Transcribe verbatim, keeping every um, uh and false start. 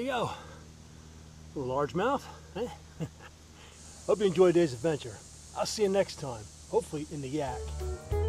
go. A little largemouth. Eh? Hope you enjoyed today's adventure. I'll see you next time, hopefully in the yak.